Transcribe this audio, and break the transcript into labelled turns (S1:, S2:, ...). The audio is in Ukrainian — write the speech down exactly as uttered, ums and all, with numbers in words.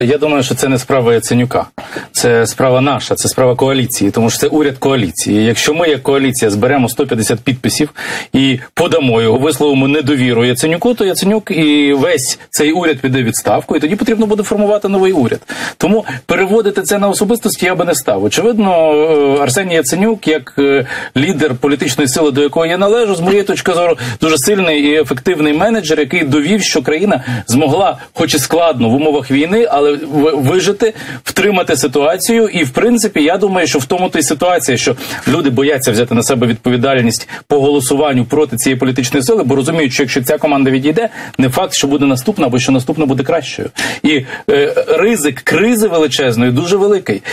S1: Я думаю, що це не справа Яценюка. Це справа наша, це справа коаліції, тому що це уряд коаліції. Якщо ми, як коаліція, зберемо сто п'ятдесят підписів і подамо його, висловимо недовіру Яценюку, то Яценюк і весь цей уряд піде в відставку, і тоді потрібно буде формувати новий уряд. Тому переводити це на особистості я би не став. Очевидно, Арсеній Яценюк, як лідер політичної сили, до якої я належу, з моєї точки зору, дуже сильний і ефективний менеджер, який довів, що країна змогла, хоч і складно в умовах війни, але вижити, втримати ситуацію. І, в принципі, я думаю, що в тому то й ситуація, що люди бояться взяти на себе відповідальність по голосуванню проти цієї політичної сили, бо розуміють, що якщо ця команда відійде, не факт, що буде наступна, або що наступна буде кращою. І е, ризик кризи величезної дуже великий.